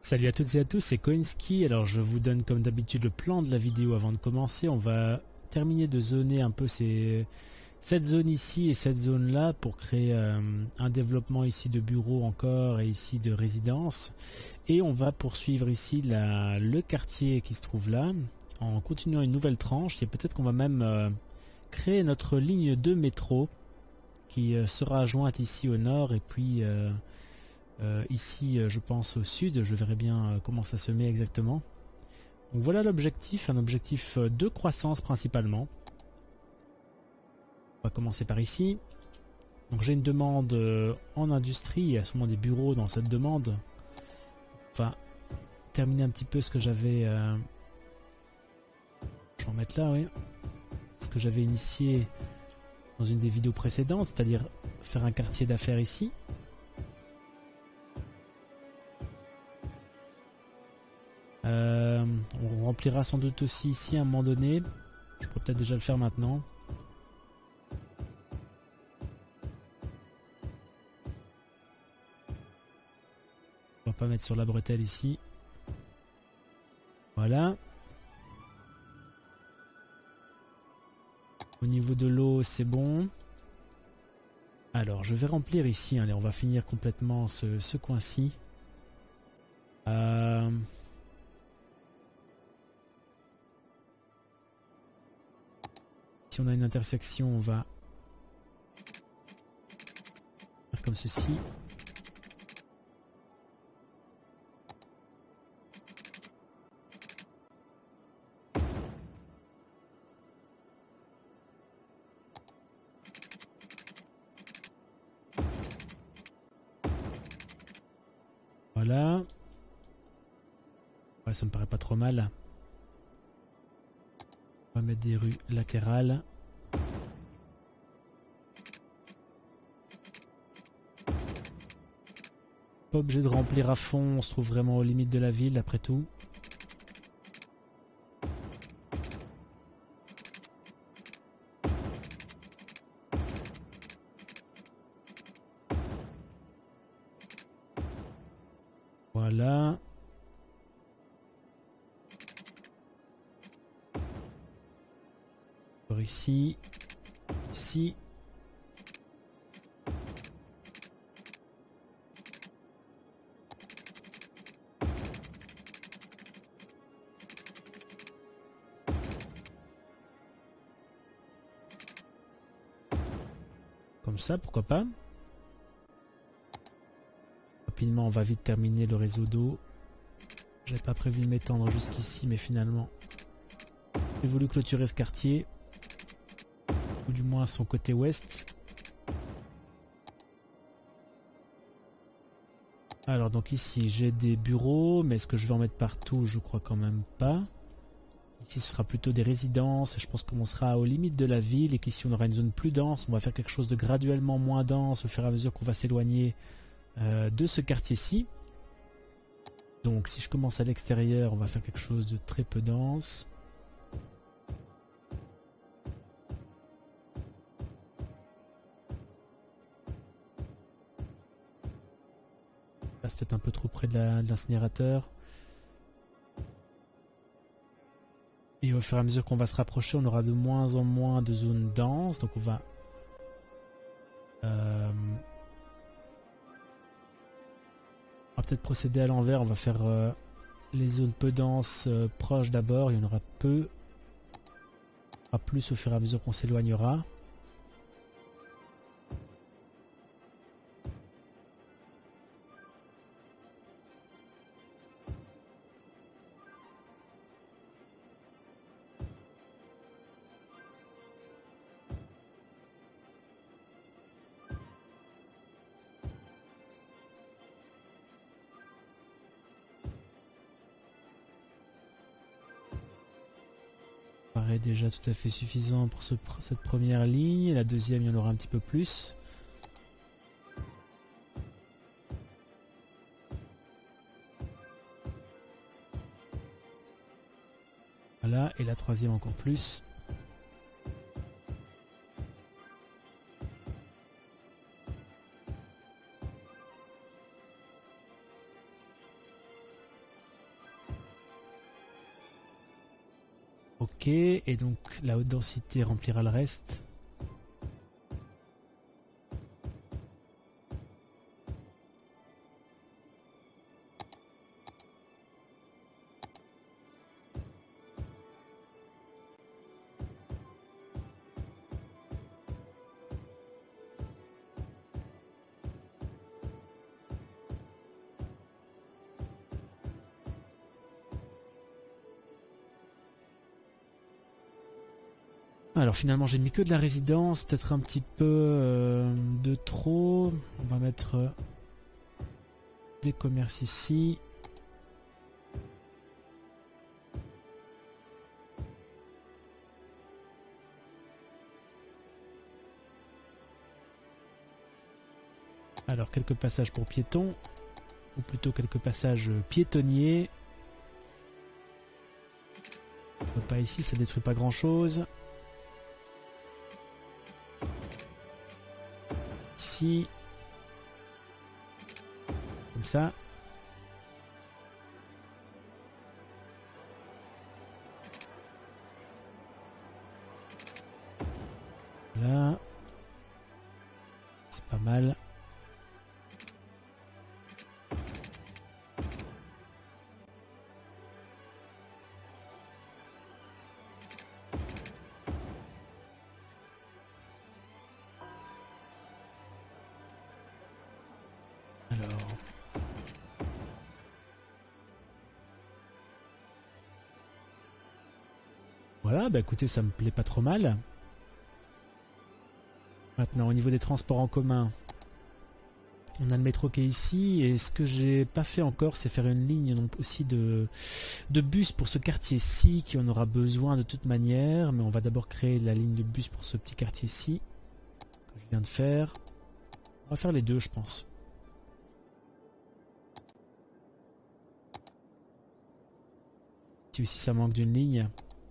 Salut à toutes et à tous, c'est Koinski. Alors je vous donne comme d'habitude le plan de la vidéo avant de commencer. On va terminer de zoner un peu cette zone ici et cette zone là pour créer un développement ici de bureaux encore et ici de résidence. Et on va poursuivre ici le quartier qui se trouve là en continuant une nouvelle tranche et peut-être qu'on va même créer notre ligne de métro qui sera jointe ici au nord et puis ici je pense au sud. Je verrai bien comment ça se met exactement. Donc voilà l'objectif, un objectif de croissance principalement. On va commencer par ici. Donc j'ai une demande en industrie, il y a sûrement des bureaux dans cette demande. Enfin, terminer un petit peu ce que j'avais... Je vais en mettre là, oui. Ce que j'avais initié dans une des vidéos précédentes, c'est-à-dire faire un quartier d'affaires ici. On remplira sans doute aussi ici à un moment donné. Je peux peut-être déjà le faire maintenant. On va pas mettre sur la bretelle ici. Voilà. Au niveau de l'eau, c'est bon. Alors, je vais remplir ici. Allez, on va finir complètement ce coin-ci. Si on a une intersection, on va faire comme ceci. Voilà. Ouais, ça me paraît pas trop mal. On va mettre des rues latérales. Pas obligé de remplir à fond, on se trouve vraiment aux limites de la ville après tout. Voilà. Ici, ici. Comme ça, pourquoi pas. Rapidement, on va vite terminer le réseau d'eau. J'avais pas prévu de m'étendre jusqu'ici, mais finalement, j'ai voulu clôturer ce quartier. Ou du moins son côté ouest. Alors donc ici j'ai des bureaux, mais est-ce que je vais en mettre partout? Je crois quand même pas. Ici ce sera plutôt des résidences, je pense qu'on sera aux limites de la ville et qu'ici on aura une zone plus dense. On va faire quelque chose de graduellement moins dense au fur et à mesure qu'on va s'éloigner de ce quartier-ci. Donc si je commence à l'extérieur, on va faire quelque chose de très peu dense. Là c'est peut-être un peu trop près de l'incinérateur. Et au fur et à mesure qu'on va se rapprocher, on aura de moins en moins de zones denses. Donc on va... on va peut-être procéder à l'envers. On va faire les zones peu denses proches d'abord. Il y en aura peu. Il y aura plus au fur et à mesure qu'on s'éloignera. Paraît déjà tout à fait suffisant pour cette première ligne. La deuxième, il y en aura un petit peu plus. Voilà, et la troisième encore plus. Ok, et donc la haute densité remplira le reste. Alors finalement j'ai mis que de la résidence, peut-être un petit peu de trop. On va mettre des commerces ici. Alors quelques passages pour piétons, ou plutôt quelques passages piétonniers. Pas ici, ça détruit pas grand chose. Ici, comme ça. Là, c'est pas mal. Alors, voilà, bah écoutez, ça me plaît pas trop mal. Maintenant, au niveau des transports en commun, on a le métro qui est ici, et ce que j'ai pas fait encore, c'est faire une ligne donc aussi de bus pour ce quartier-ci, qui en aura besoin de toute manière, mais on va d'abord créer la ligne de bus pour ce petit quartier-ci, que je viens de faire. On va faire les deux, je pense. Si aussi ça manque d'une ligne.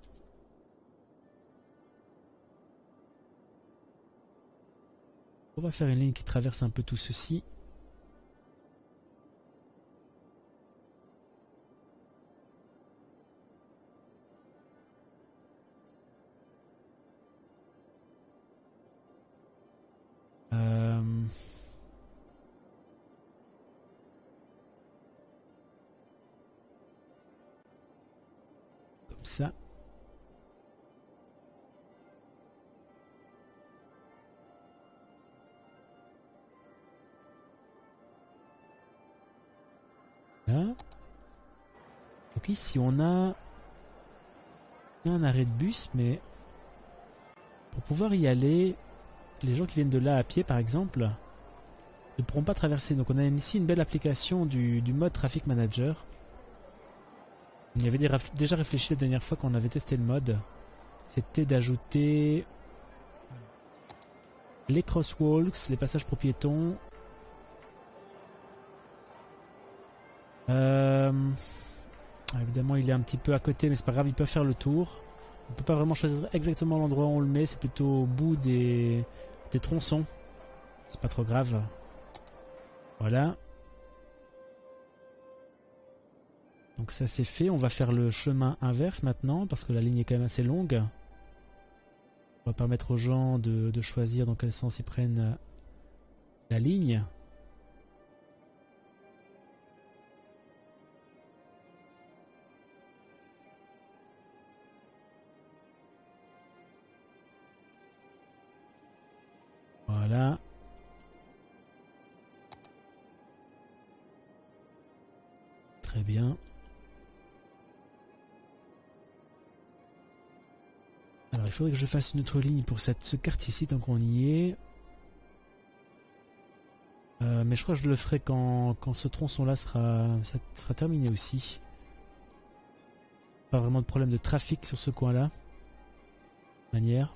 On va faire une ligne qui traverse un peu tout ceci. Comme ça. Là. Donc ici on a un arrêt de bus, mais pour pouvoir y aller, les gens qui viennent de là à pied par exemple ne pourront pas traverser. Donc on a ici une belle application du mode Traffic Manager. On y avait déjà réfléchi la dernière fois qu'on avait testé le mode. C'était d'ajouter les crosswalks, les passages pour piétons. Évidemment il est un petit peu à côté, mais c'est pas grave, il peut faire le tour. On peut pas vraiment choisir exactement l'endroit où on le met, c'est plutôt au bout des tronçons. C'est pas trop grave. Voilà. Donc ça c'est fait, on va faire le chemin inverse maintenant, parce que la ligne est quand même assez longue. On va permettre aux gens de choisir dans quel sens ils prennent la ligne. Voilà. Très bien. Alors il faudrait que je fasse une autre ligne pour ce quartier-ci tant qu'on y est. Mais je crois que je le ferai quand ce tronçon-là sera terminé aussi. Pas vraiment de problème de trafic sur ce coin-là. Manière.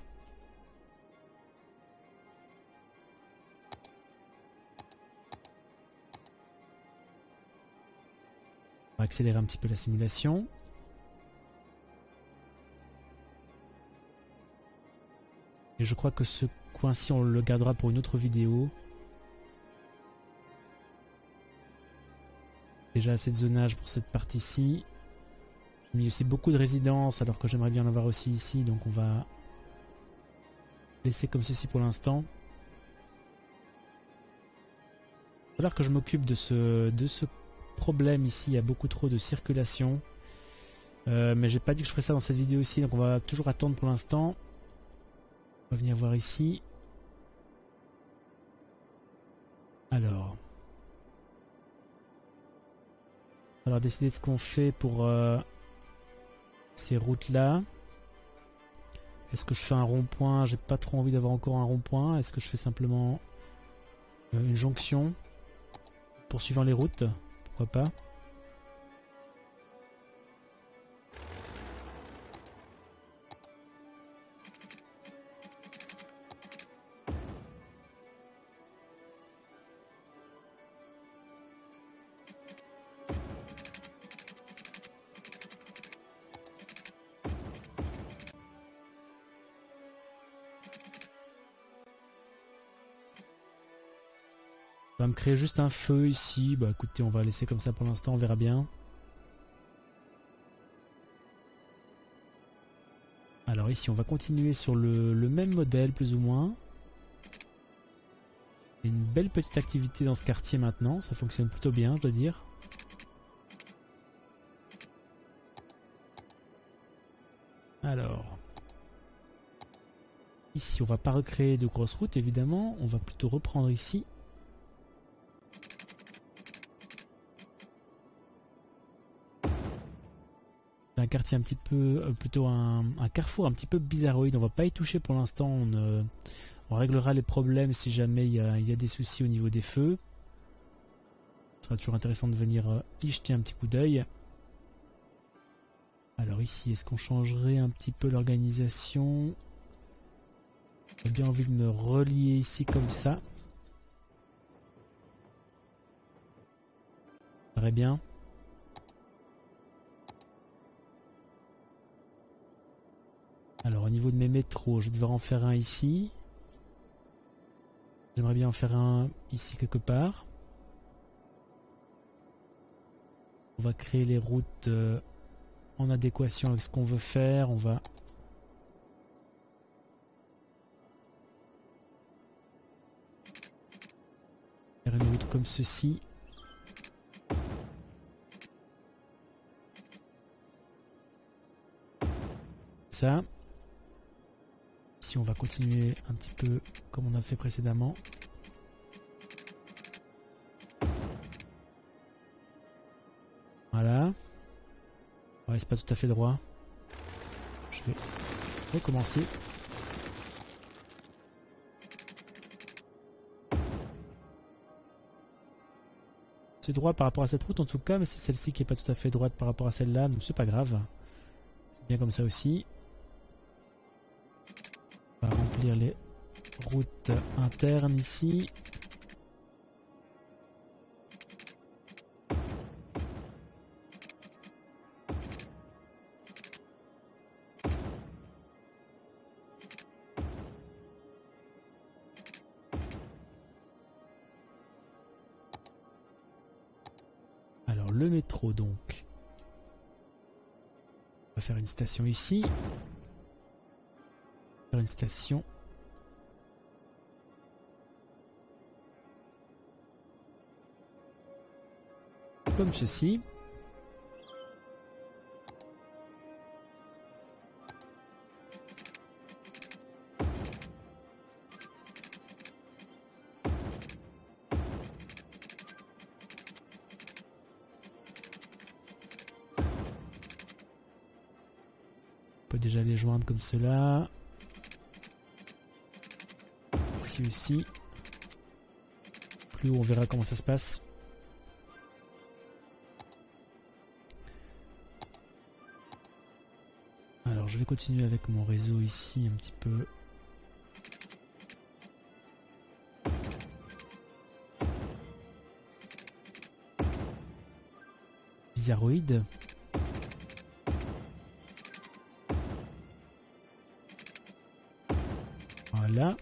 On va accélérer un petit peu la simulation. Et je crois que ce coin-ci, on le gardera pour une autre vidéo. Déjà assez de zonage pour cette partie-ci. J'ai mis aussi beaucoup de résidences alors que j'aimerais bien en avoir aussi ici, donc on va laisser comme ceci pour l'instant. Il va falloir que je m'occupe de ce problème ici, il y a beaucoup trop de circulation. Mais j'ai pas dit que je ferais ça dans cette vidéo aussi, donc on va toujours attendre pour l'instant. On va venir voir ici. Alors, on va décider de ce qu'on fait pour ces routes là. Est-ce que je fais un rond-point? J'ai pas trop envie d'avoir encore un rond-point. Est-ce que je fais simplement une jonction poursuivant les routes? Pourquoi pas? On va me créer juste un feu ici. Bah écoutez, on va laisser comme ça pour l'instant, on verra bien. Alors ici, on va continuer sur le même modèle, plus ou moins. Il y a une belle petite activité dans ce quartier maintenant. Ça fonctionne plutôt bien, je dois dire. Alors... Ici, on va pas recréer de grosses routes, évidemment. On va plutôt reprendre ici. Un quartier un petit peu, plutôt un carrefour un petit peu bizarroïde. On va pas y toucher pour l'instant. On réglera les problèmes si jamais il y a des soucis au niveau des feux. Ce sera toujours intéressant de venir y jeter un petit coup d'œil. Alors ici, est-ce qu'on changerait un petit peu l'organisation? J'ai bien envie de me relier ici comme ça. Ça paraît bien. Alors au niveau de mes métros, je devrais en faire un ici. J'aimerais bien en faire un ici quelque part. On va créer les routes en adéquation avec ce qu'on veut faire. On va faire une route comme ceci. Ça. Ici on va continuer un petit peu comme on a fait précédemment. Voilà. Ouais, c'est pas tout à fait droit. Je vais recommencer. C'est droit par rapport à cette route en tout cas, mais c'est celle-ci qui est pas tout à fait droite par rapport à celle-là, donc c'est pas grave. C'est bien comme ça aussi. On va remplir les routes internes ici. Alors le métro donc. On va faire une station ici. Faire une station. Comme ceci. On peut déjà les joindre comme cela. Ici aussi. Plus haut, on verra comment ça se passe. Alors je vais continuer avec mon réseau ici un petit peu. Bizarroïde. Voilà.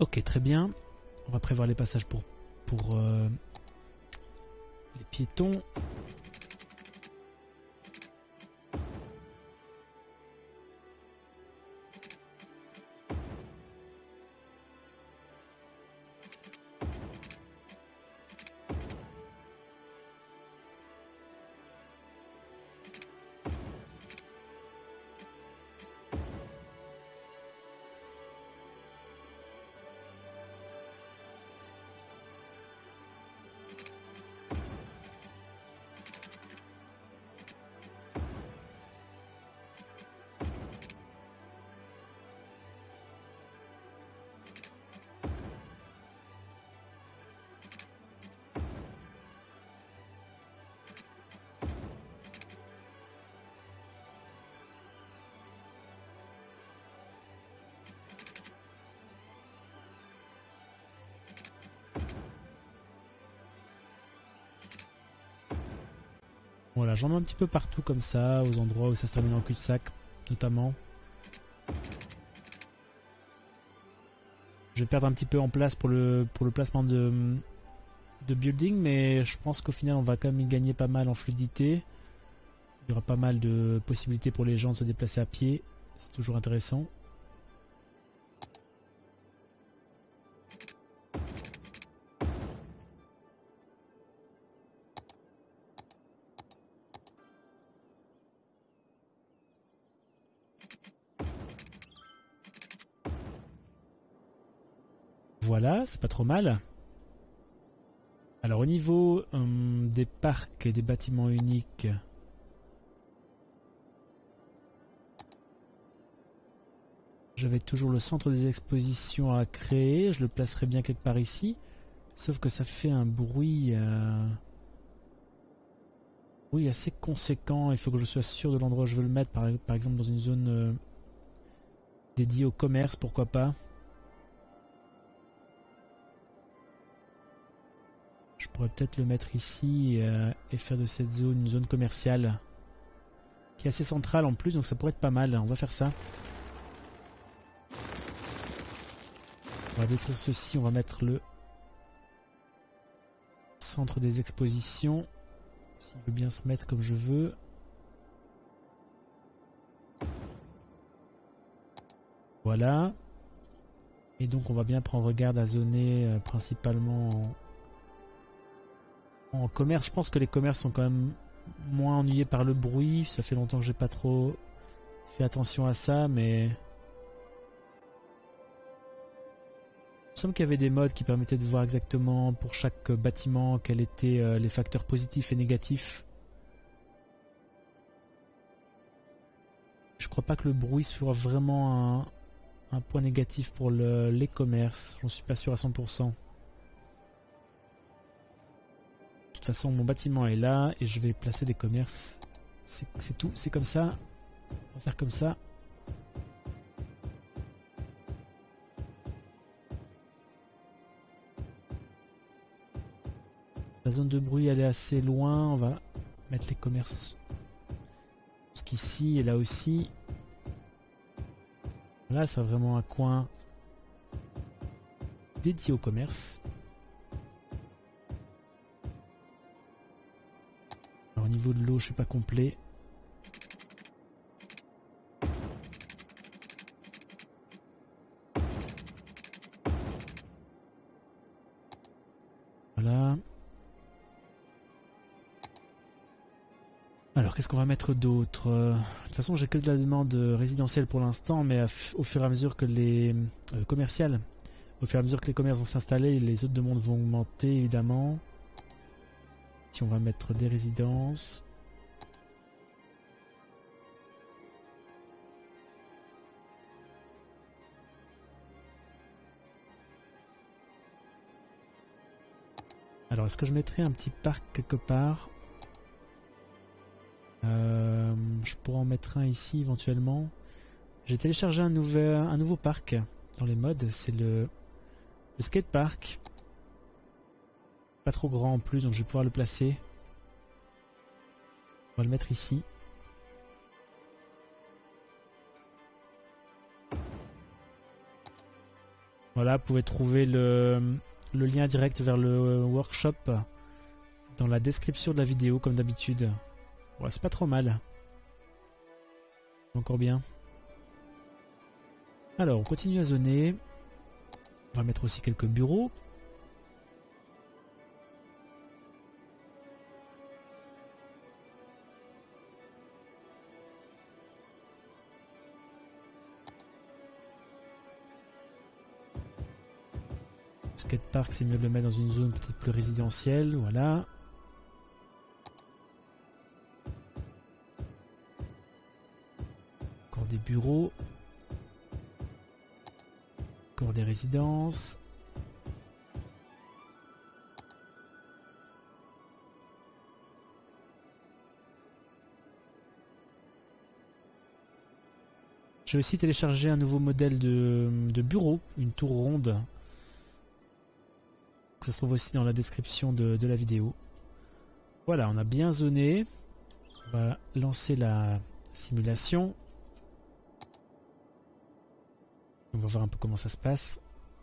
Ok, très bien. On va prévoir les passages pour les piétons. Voilà, j'en mets un petit peu partout comme ça, aux endroits où ça se termine en cul-de-sac, notamment. Je vais perdre un petit peu en place pour le placement de building, mais je pense qu'au final on va quand même y gagner pas mal en fluidité. Il y aura pas mal de possibilités pour les gens de se déplacer à pied, c'est toujours intéressant. Voilà, c'est pas trop mal. Alors au niveau des parcs et des bâtiments uniques, j'avais toujours le centre des expositions à créer, je le placerai bien quelque part ici. Sauf que ça fait un bruit, oui, assez conséquent, il faut que je sois sûr de l'endroit où je veux le mettre, par exemple dans une zone dédiée au commerce, pourquoi pas. Je pourrais peut-être le mettre ici et faire de cette zone une zone commerciale qui est assez centrale en plus, donc ça pourrait être pas mal. On va faire ça. On va détruire ceci, on va mettre le centre des expositions, s'il veut bien se mettre comme je veux. Voilà. Et donc on va bien prendre garde à zoner principalement en commerce. Je pense que les commerces sont quand même moins ennuyés par le bruit. Ça fait longtemps que j'ai pas trop fait attention à ça, mais il me semble qu'il y avait des modes qui permettaient de voir exactement pour chaque bâtiment quels étaient les facteurs positifs et négatifs. Je crois pas que le bruit soit vraiment un point négatif pour les commerces. J'en suis pas sûr à 100%. De toute façon, mon bâtiment est là et je vais placer des commerces. C'est tout, c'est comme ça. On va faire comme ça. La zone de bruit elle est assez loin. On va mettre les commerces jusqu'ici et là aussi. Là, c'est vraiment un coin dédié au commerce. Alors, au niveau de l'eau, je suis pas complet. Voilà. Alors, qu'est-ce qu'on va mettre d'autre? De toute façon, j'ai que de la demande résidentielle pour l'instant, mais au fur et à mesure que les commerciales, au fur et à mesure que les commerces vont s'installer, les autres demandes vont augmenter évidemment. Si on va mettre des résidences. Alors, est-ce que je mettrais un petit parc quelque part? Je pourrais en mettre un ici éventuellement. J'ai téléchargé un nouveau parc dans les modes, c'est le skatepark. Pas trop grand en plus, donc je vais pouvoir le placer. On va le mettre ici. Voilà, vous pouvez trouver le lien direct vers le workshop dans la description de la vidéo comme d'habitude. Ouais, c'est pas trop mal. Encore bien. Alors, on continue à zoner. On va mettre aussi quelques bureaux. Skatepark, c'est mieux de le mettre dans une zone peut-être plus résidentielle. Voilà. Encore des bureaux. Encore des résidences. J'ai aussi téléchargé un nouveau modèle de bureau, une tour ronde. Ça se trouve aussi dans la description de la vidéo. Voilà, on a bien zoné. On va lancer la simulation. On va voir un peu comment ça se passe.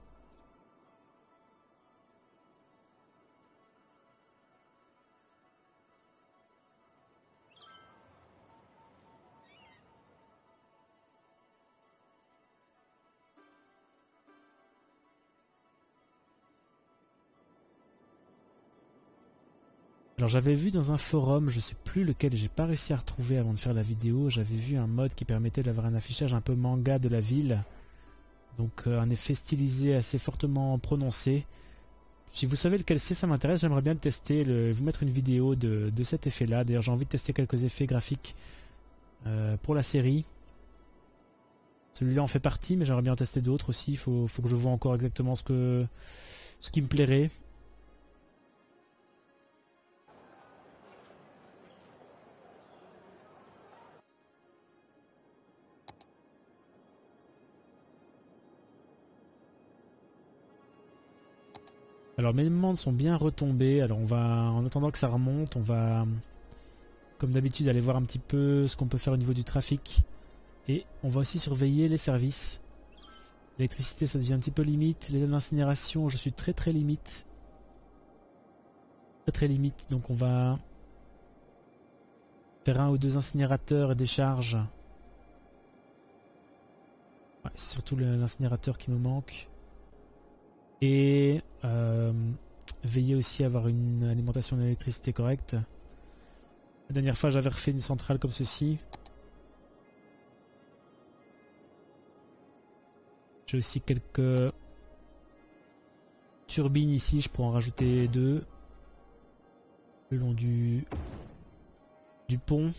Alors j'avais vu dans un forum, je sais plus lequel, j'ai pas réussi à retrouver avant de faire la vidéo, j'avais vu un mode qui permettait d'avoir un affichage un peu manga de la ville. Donc un effet stylisé assez fortement prononcé. Si vous savez lequel c'est, ça m'intéresse, j'aimerais bien le tester, vous mettre une vidéo de cet effet là. D'ailleurs j'ai envie de tester quelques effets graphiques pour la série. Celui-là en fait partie, mais j'aimerais bien en tester d'autres aussi, faut que je vois encore exactement ce qui me plairait. Alors mes demandes sont bien retombées, alors on va, en attendant que ça remonte, on va comme d'habitude aller voir un petit peu ce qu'on peut faire au niveau du trafic. Et on va aussi surveiller les services. L'électricité ça devient un petit peu limite, l'incinération je suis très limite. Très limite, donc on va faire 1 ou 2 incinérateurs et des charges. Ouais, c'est surtout l'incinérateur qui me manque. Et veiller aussi à avoir une alimentation d'électricité correcte. La dernière fois j'avais refait une centrale comme ceci. J'ai aussi quelques turbines ici, je pourrais en rajouter 2 le long du pont.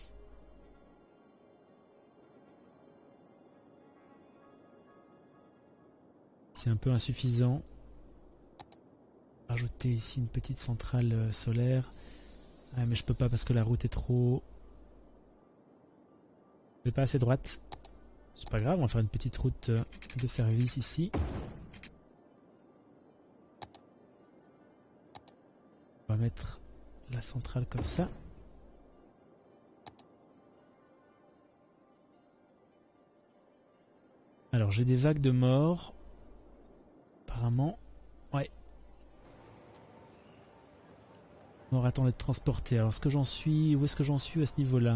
C'est un peu insuffisant. Rajouter ici une petite centrale solaire. Ah, mais je peux pas parce que la route est trop... Elle n'est pas assez droite. C'est pas grave, on va faire une petite route de service ici. On va mettre la centrale comme ça. Alors j'ai des vagues de morts. Apparemment. Ouais. On attend d'être transporté. Alors, où est-ce que j'en suis à ce niveau-là?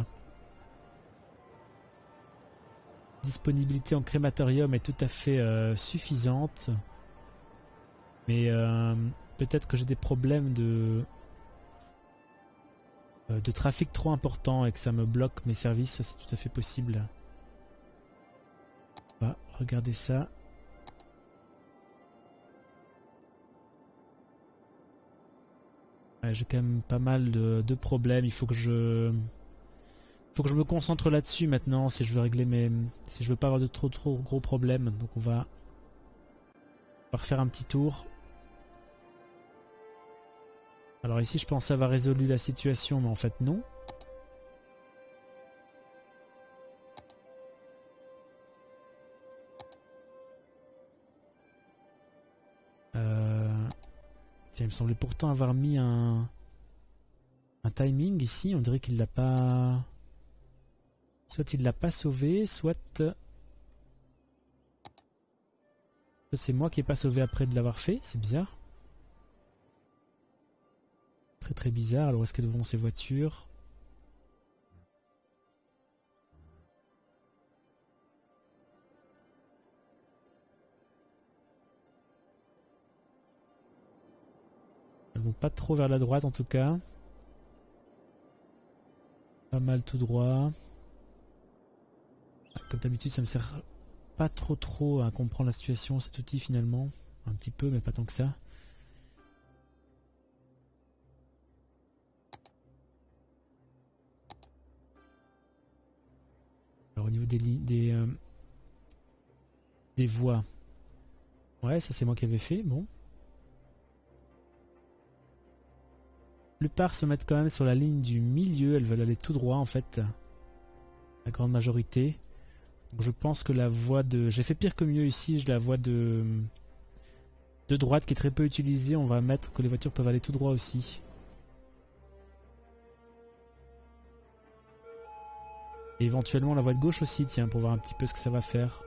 Disponibilité en crématorium est tout à fait suffisante. Mais peut-être que j'ai des problèmes de trafic trop important et que ça me bloque mes services. Ça, c'est tout à fait possible. On va regarder ça. Ouais, j'ai quand même pas mal de problèmes. Il faut que je me concentre là-dessus maintenant si je veux régler si je veux pas avoir de trop gros problèmes. Donc on va refaire un petit tour. Alors ici je pensais avoir résolu la situation, mais en fait non. Il me semblait pourtant avoir mis un timing ici. On dirait qu'il l'a pas... Soit il l'a pas sauvé, soit... C'est moi qui n'ai pas sauvé après de l'avoir fait, c'est bizarre. Très très bizarre. Alors où est-ce qu'elles vont ces voitures? Elles vont pas trop vers la droite en tout cas. Pas mal tout droit. Comme d'habitude ça me sert pas trop à comprendre la situation cet outil finalement. Un petit peu mais pas tant que ça. Alors au niveau des voies. Ouais, ça c'est moi qui avais fait, bon. La plupart se mettent quand même sur la ligne du milieu, elles veulent aller tout droit en fait. La grande majorité. Donc je pense que la voie de... J'ai fait pire que mieux ici, j'ai la voie de droite qui est très peu utilisée, on va mettre que les voitures peuvent aller tout droit aussi. Et éventuellement la voie de gauche aussi, tiens, pour voir un petit peu ce que ça va faire.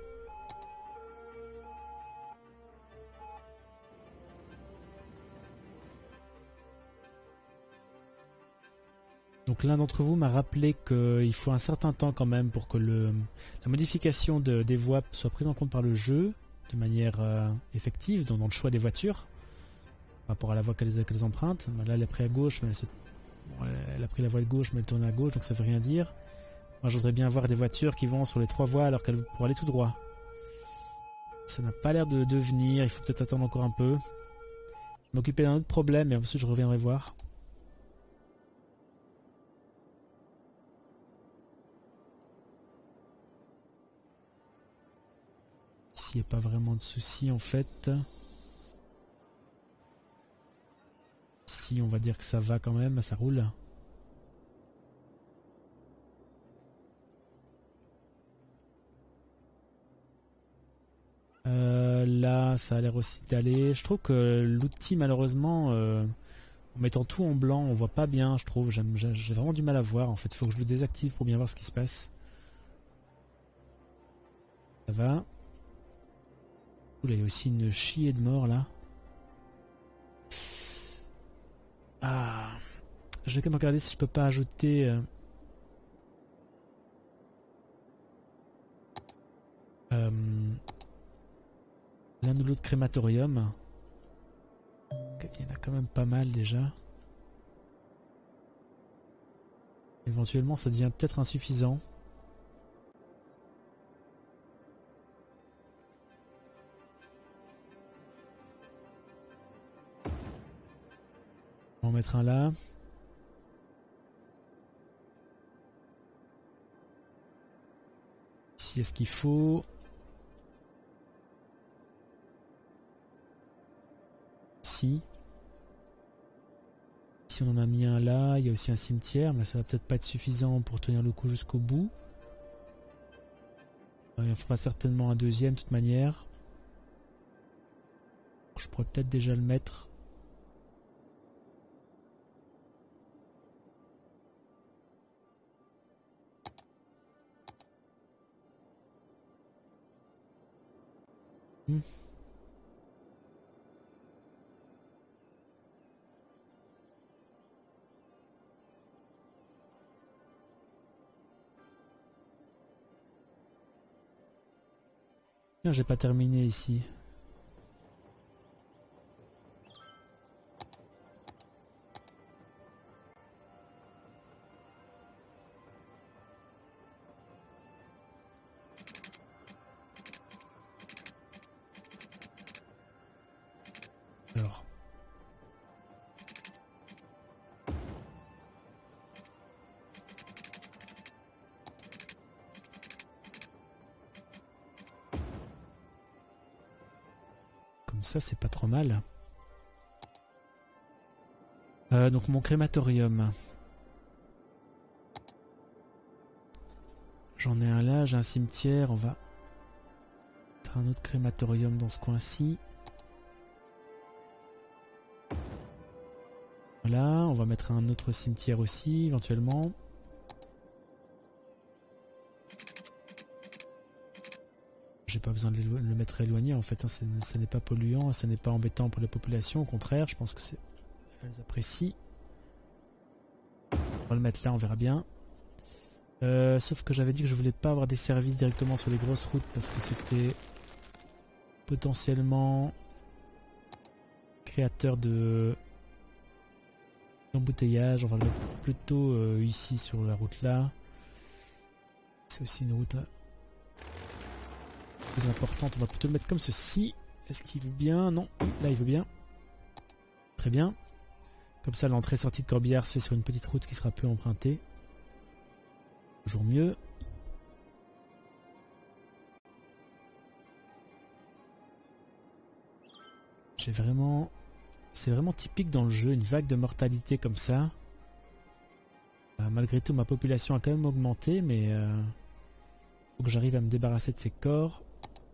Donc l'un d'entre vous m'a rappelé qu'il faut un certain temps quand même pour que la modification des voies soit prise en compte par le jeu de manière effective, dans le choix des voitures, par rapport à la voie qu'elles empruntent. Là elle est prise à gauche, mais elle a pris la voie de gauche mais elle tourne à gauche, donc ça veut rien dire. Moi je voudrais bien voir des voitures qui vont sur les 3 voies alors qu'elles pour aller tout droit. Ça n'a pas l'air de devenir, il faut peut-être attendre encore un peu. Je m'occuper d'un autre problème et ensuite je reviendrai voir. Ici il n'y a pas vraiment de souci en fait. Ici on va dire que ça va quand même, ça roule. Là ça a l'air aussi d'aller. Je trouve que l'outil malheureusement en mettant tout en blanc on voit pas bien, je trouve. J'ai vraiment du mal à voir en fait, il faut que je le désactive pour bien voir ce qui se passe. Ça va. Oula, il y a aussi une chier de mort là. Ah, je vais quand même regarder si je peux pas ajouter l'un ou l'autre crématorium. Il y en a quand même pas mal déjà. Éventuellement ça devient peut-être insuffisant. On va en mettre un là. Ici est-ce qu'il faut... Si on en a mis un là, il y a aussi un cimetière, mais ça va peut-être pas être suffisant pour tenir le coup jusqu'au bout. Il en fera certainement un deuxième de toute manière. Je pourrais peut-être déjà le mettre. Tiens, j'ai pas terminé ici. Alors. Comme ça, c'est pas trop mal. Donc mon crématorium. J'en ai un là, j'ai un cimetière, on va mettre un autre crématorium dans ce coin-ci. Voilà, on va mettre un autre cimetière aussi, éventuellement. J'ai pas besoin de le mettre éloigné en fait, hein. Ce n'est pas polluant, ce n'est pas embêtant pour les populations, au contraire, je pense que elles apprécient. On va le mettre là, on verra bien. Sauf que j'avais dit que je voulais pas avoir des services directement sur les grosses routes parce que c'était potentiellement créateur d'embouteillage. On va le mettre plutôt ici sur la route là. C'est aussi une route plus importante, on va plutôt le mettre comme ceci. Est-ce qu'il veut bien? Non, oui, là il veut bien. Très bien. Comme ça l'entrée-sortie de Corbillard se fait sur une petite route qui sera peu empruntée. Toujours mieux. C'est vraiment typique dans le jeu, une vague de mortalité comme ça. Malgré tout ma population a quand même augmenté, mais faut que j'arrive à me débarrasser de ces corps.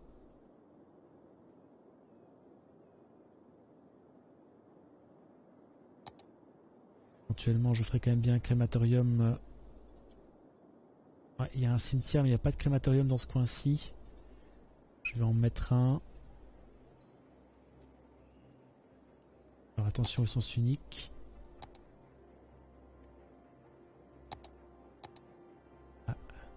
Éventuellement je ferai quand même bien un crématorium. Ouais, il y a un cimetière mais il n'y a pas de crématorium dans ce coin-ci. Je vais en mettre un. Alors attention au sens unique. Ah.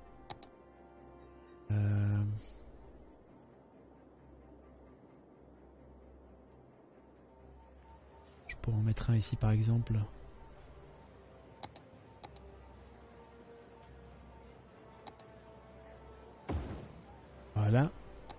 Je pourrais en mettre un ici par exemple. Voilà.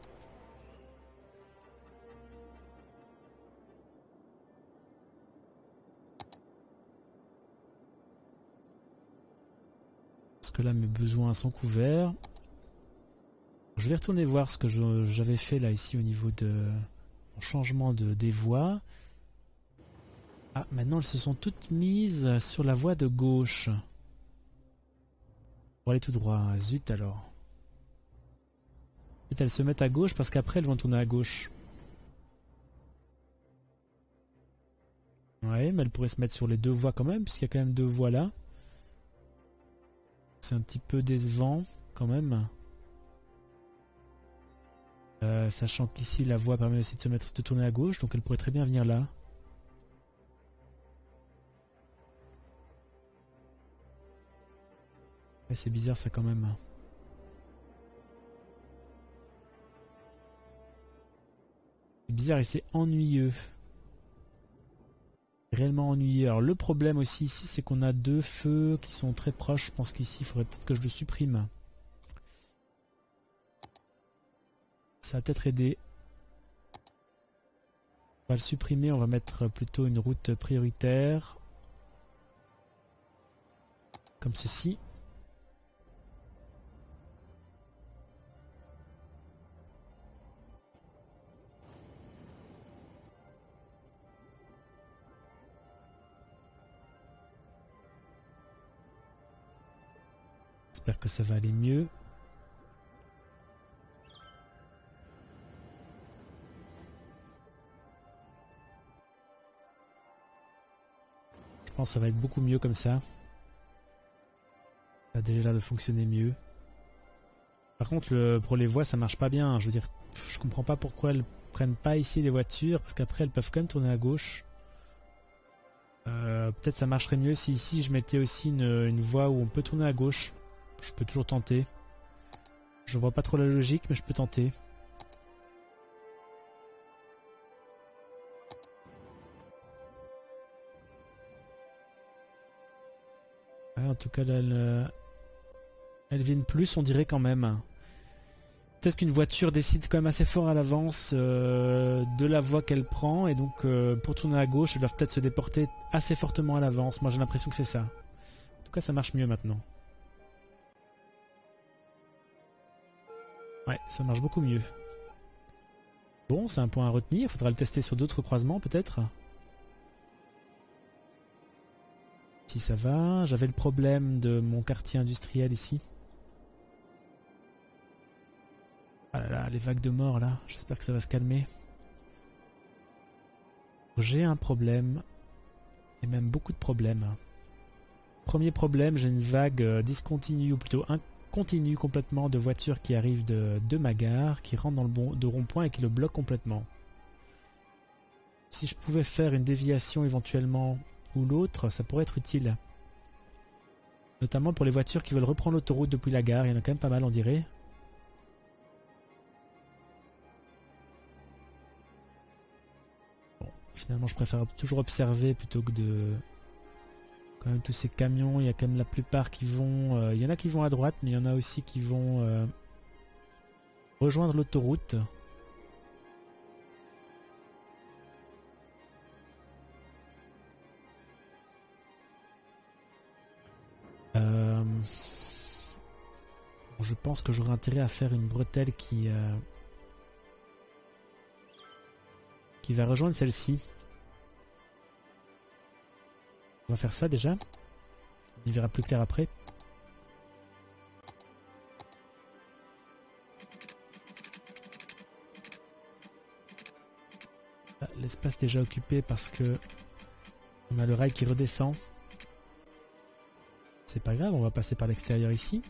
Parce que là mes besoins sont couverts. Je vais retourner voir ce que j'avais fait là ici au niveau de mon changement des voies. Ah, maintenant elles se sont toutes mises sur la voie de gauche. Pour aller tout droit. Zut alors. Elles se mettent à gauche parce qu'après elles vont tourner à gauche. Ouais, mais elles pourraient se mettre sur les deux voies quand même, puisqu'il y a quand même deux voies là. C'est un petit peu décevant quand même. Sachant qu'ici la voie permet aussi de tourner à gauche, donc elle pourrait très bien venir là. Ouais, c'est bizarre ça quand même. C'est bizarre et c'est ennuyeux. Réellement ennuyeux. Alors le problème aussi ici c'est qu'on a deux feux qui sont très proches. Je pense qu'ici il faudrait peut-être que je le supprime. Ça va peut-être aider. On va le supprimer, on va mettre plutôt une route prioritaire. Comme ceci. J'espère que ça va aller mieux. Je pense que ça va être beaucoup mieux comme ça. Ça a déjà l'air de fonctionner mieux. Par contre pour les voies ça marche pas bien. Je veux dire, je comprends pas pourquoi elles prennent pas ici les voitures. Parce qu'après elles peuvent quand même tourner à gauche. Peut-être ça marcherait mieux si ici je mettais aussi une voie où on peut tourner à gauche. Je peux toujours tenter. Je vois pas trop la logique mais je peux tenter. Ouais, en tout cas là, elles viennent plus on dirait quand même. Peut-être qu'une voiture décide quand même assez fort à l'avance de la voie qu'elle prend et donc pour tourner à gauche elles doivent peut-être se déporter assez fortement à l'avance. Moi j'ai l'impression que c'est ça. En tout cas ça marche mieux maintenant. Ouais, ça marche beaucoup mieux. Bon, c'est un point à retenir, il faudra le tester sur d'autres croisements peut-être. Si ça va, j'avais le problème de mon quartier industriel ici. Ah là là, les vagues de mort là, j'espère que ça va se calmer. J'ai un problème, et même beaucoup de problèmes. Premier problème, j'ai une vague discontinue, ou plutôt continu complètement de voitures qui arrivent de ma gare, qui rentrent dans de rond-point et qui le bloquent complètement. Si je pouvais faire une déviation éventuellement ou l'autre, ça pourrait être utile. Notamment pour les voitures qui veulent reprendre l'autoroute depuis la gare, il y en a quand même pas mal on dirait. Bon, finalement je préfère toujours observer plutôt que de... Quand même tous ces camions, il y a quand même la plupart qui vont... il y en a qui vont à droite, mais il y en a aussi qui vont rejoindre l'autoroute. Je pense que j'aurais intérêt à faire une bretelle qui va rejoindre celle-ci. On va faire ça déjà. On y verra plus clair après. L'espace déjà occupé parce que on a le rail qui redescend. C'est pas grave, on va passer par l'extérieur ici.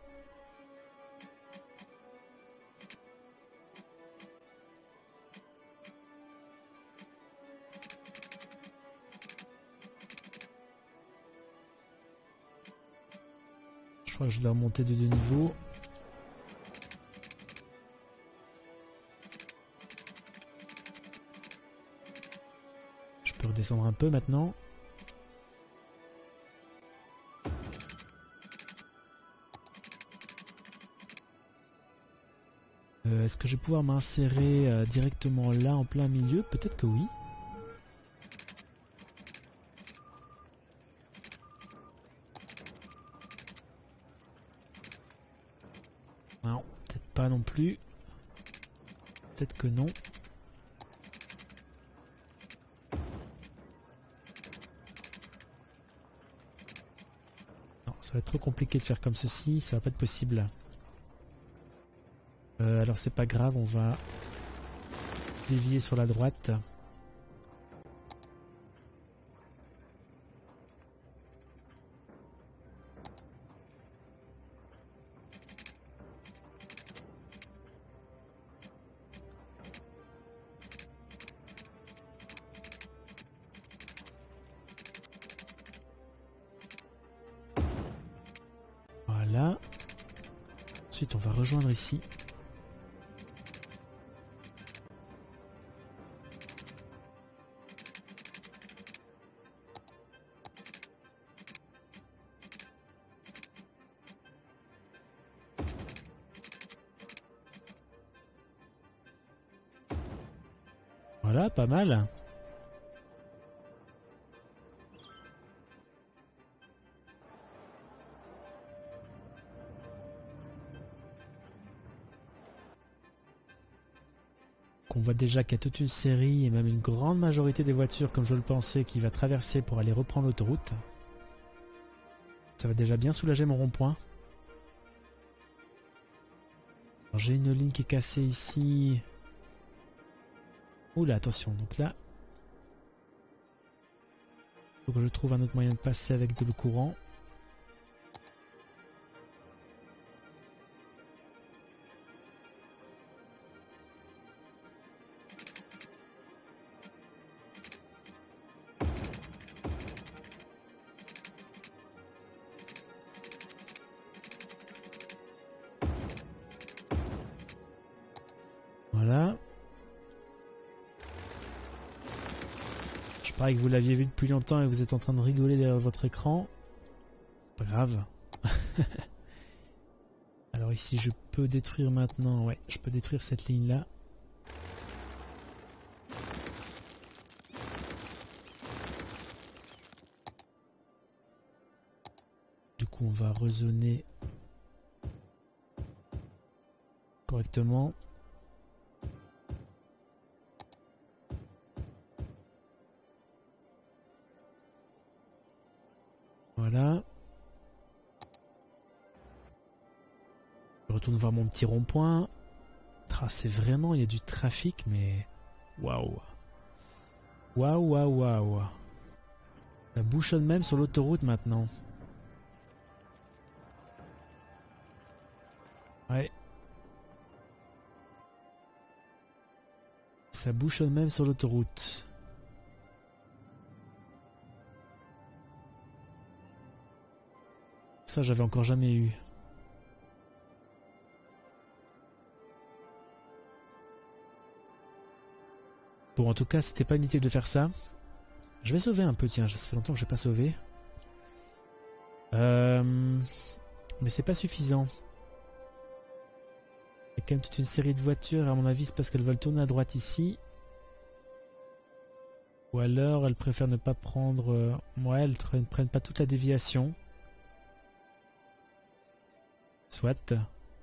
Je crois que je dois remonter de 2 niveaux. Je peux redescendre un peu maintenant. Est-ce que je vais pouvoir m'insérer directement là en plein milieu? Peut-être que oui. Non, peut-être pas non plus. Peut-être que non. Non, ça va être trop compliqué de faire comme ceci, ça va pas être possible. Alors c'est pas grave, on va dévier sur la droite. Voilà. Ensuite on va rejoindre ici. Voilà, pas mal. On voit déjà qu'il y a toute une série et même une grande majorité des voitures, comme je le pensais, qui va traverser pour aller reprendre l'autoroute. Ça va déjà bien soulager mon rond-point. J'ai une ligne qui est cassée ici. Oula, attention, donc là, il faut que je trouve un autre moyen de passer avec de l'eau courant. Voilà. Je parie que vous l'aviez vu depuis longtemps et vous êtes en train de rigoler derrière votre écran. C'est pas grave. Alors ici je peux détruire maintenant, ouais, je peux détruire cette ligne là. Du coup on va rezoner correctement. Voilà. Je retourne voir mon petit rond-point. C'est vraiment, il y a du trafic, mais waouh. Waouh, waouh, waouh. Ça bouchonne même sur l'autoroute maintenant. Ouais. Ça bouchonne même sur l'autoroute. Ça, j'avais encore jamais eu. Bon, en tout cas, c'était pas inutile de faire ça. Je vais sauver un peu, tiens, ça fait longtemps que j'ai pas sauvé. Mais c'est pas suffisant. Il y a quand même toute une série de voitures, à mon avis, c'est parce qu'elles veulent tourner à droite ici. Ou alors, elles préfèrent ne pas prendre... Ouais, elles ne prennent pas toute la déviation. Soit.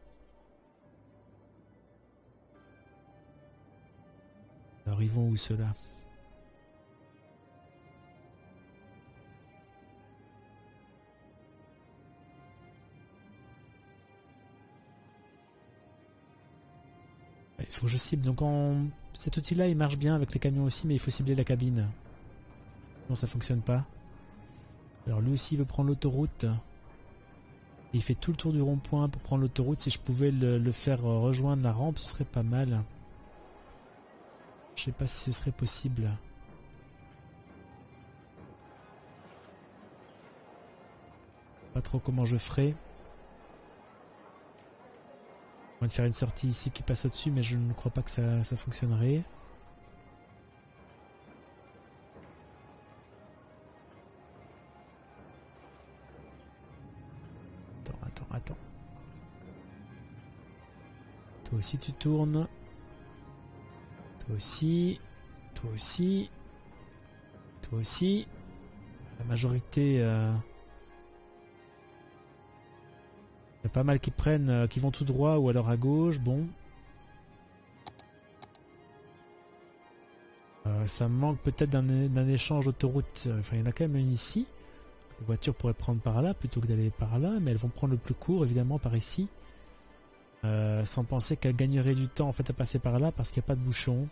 Alors, ils vont où, ceux-là? Il faut que je cible. Donc cet outil-là, il marche bien avec les camions aussi, mais il faut cibler la cabine. Sinon, ça fonctionne pas. Alors lui aussi, il veut prendre l'autoroute. Il fait tout le tour du rond-point pour prendre l'autoroute. Si je pouvais le faire rejoindre la rampe, ce serait pas mal. Je sais pas si ce serait possible. Pas trop comment je ferais. On va faire une sortie ici qui passe au-dessus, mais je ne crois pas que ça fonctionnerait. Attends. Toi aussi tu tournes. Toi aussi. Toi aussi. Toi aussi. La majorité... Il y a pas mal qui prennent, qui vont tout droit ou alors à gauche. Bon. Ça manque peut-être d'un échange d'autoroute. Enfin, il y en a quand même une ici. Les voitures pourraient prendre par là plutôt que d'aller par là, mais elles vont prendre le plus court évidemment par ici. Sans penser qu'elles gagneraient du temps en fait à passer par là parce qu'il n'y a pas de bouchon.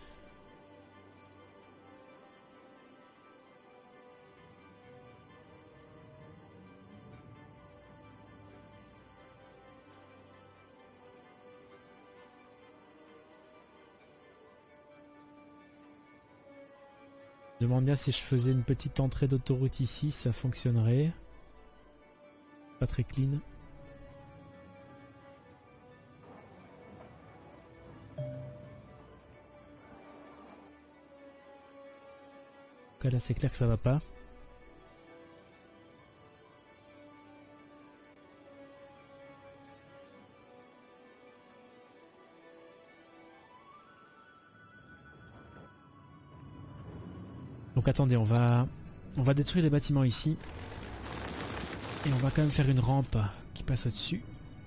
Je me demande bien si je faisais une petite entrée d'autoroute ici, ça fonctionnerait. Pas très clean. En tout cas là c'est clair que ça va pas. Donc attendez, on va détruire les bâtiments ici. Et on va quand même faire une rampe qui passe au-dessus.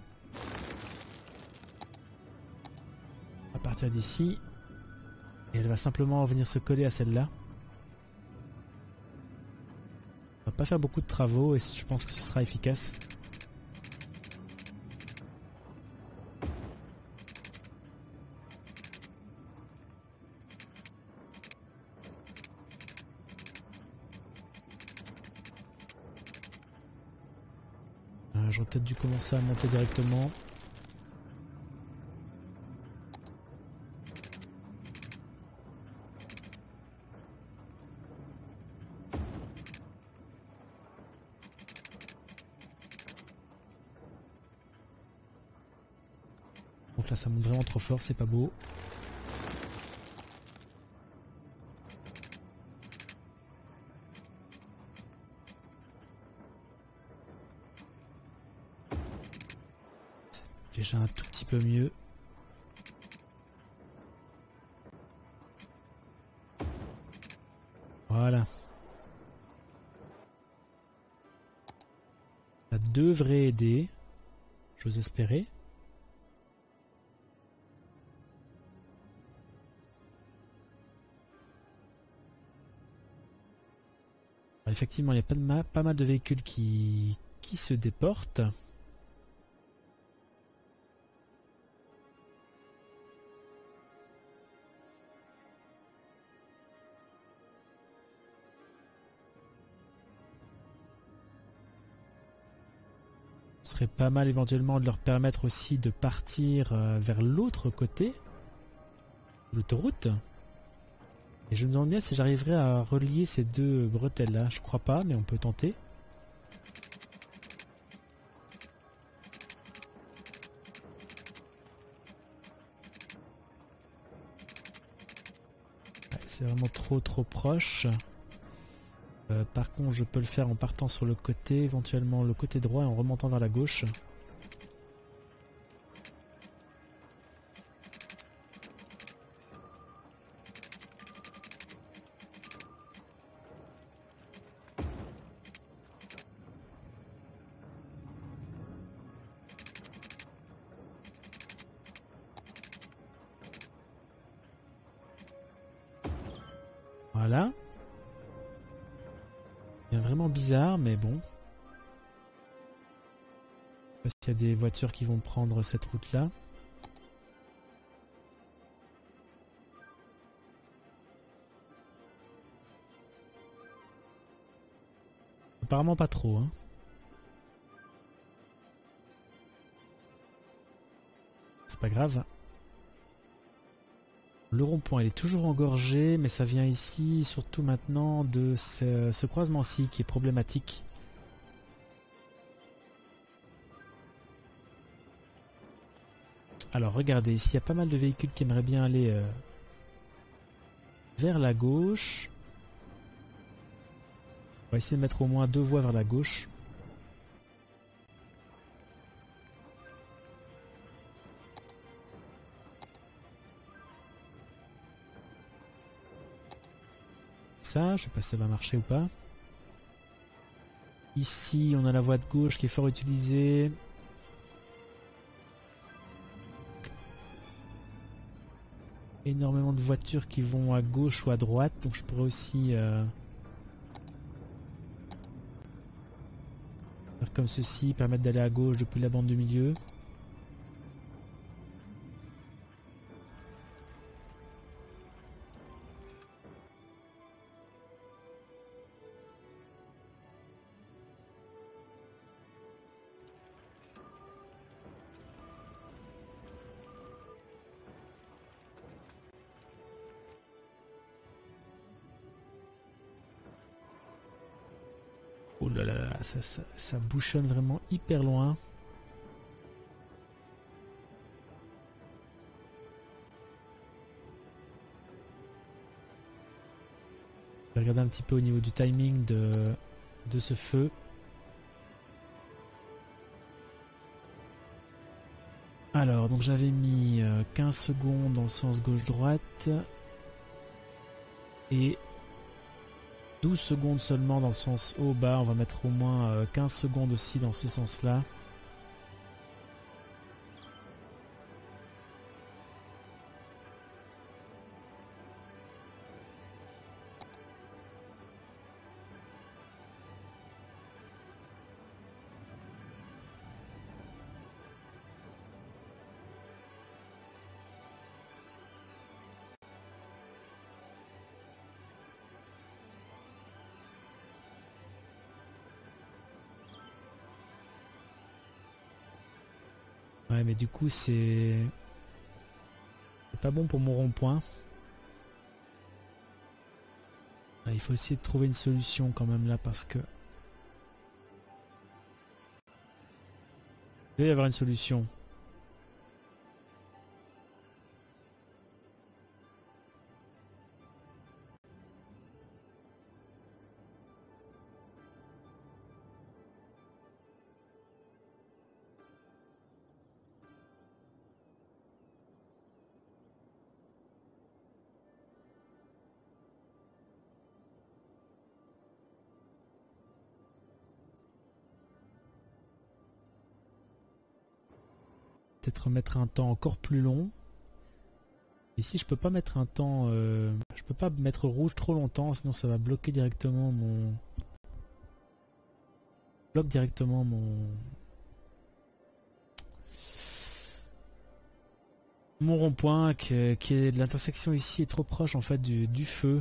À partir d'ici. Et elle va simplement venir se coller à celle-là. On va pas faire beaucoup de travaux et je pense que ce sera efficace. J'aurais peut-être dû commencer à monter directement. Donc là ça monte vraiment trop fort, c'est pas beau. Déjà un tout petit peu mieux. Voilà. Ça devrait aider. J'ose espérer. Alors, effectivement, il y a pas mal de véhicules qui se déportent. Ce serait pas mal éventuellement de leur permettre aussi de partir vers l'autre côté de l'autoroute. Et je me demande bien si j'arriverai à relier ces deux bretelles là. Je crois pas, mais on peut tenter. Ouais, c'est vraiment trop proche. Par contre, je peux le faire en partant sur le côté, éventuellement le côté droit et en remontant vers la gauche. Voilà. C'est vraiment bizarre, mais bon. Je sais pas s'il y a des voitures qui vont prendre cette route-là. Apparemment pas trop, hein. C'est pas grave. Le rond-point il est toujours engorgé, mais ça vient ici surtout maintenant de ce croisement-ci qui est problématique. Alors regardez, ici il y a pas mal de véhicules qui aimeraient bien aller vers la gauche. On va essayer de mettre au moins 2 voies vers la gauche. Ça, je sais pas si ça va marcher ou pas. Ici, on a la voie de gauche qui est fort utilisée. Énormément de voitures qui vont à gauche ou à droite, donc je pourrais aussi faire comme ceci, permettre d'aller à gauche depuis la bande du milieu. Oh là là, ça bouchonne vraiment hyper loin. Je vais regarder un petit peu au niveau du timing de ce feu. Alors, donc j'avais mis 15 secondes dans le sens gauche-droite. Et 12 secondes seulement dans le sens haut-bas. On va mettre au moins 15 secondes aussi dans ce sens-là. Ouais, mais du coup c'est pas bon pour mon rond-point. Il faut essayer de trouver une solution quand même là parce que il doit y avoir une solution. Peut-être mettre un temps encore plus long. Ici je peux pas mettre un temps je peux pas mettre rouge trop longtemps sinon ça va bloquer directement mon rond-point qui est de l'intersection ici est trop proche en fait du feu.